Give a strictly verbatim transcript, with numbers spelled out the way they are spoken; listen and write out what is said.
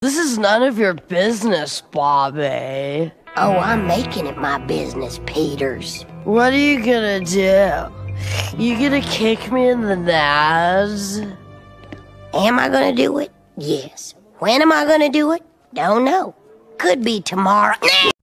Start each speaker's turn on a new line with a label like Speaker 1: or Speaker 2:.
Speaker 1: This is none of your business, Bobby.
Speaker 2: Oh, I'm making it my business, Peters.
Speaker 1: What are you gonna do? You gonna kick me in the nads?
Speaker 2: Am I gonna do it? Yes. When am I gonna do it? Don't know. Could be tomorrow.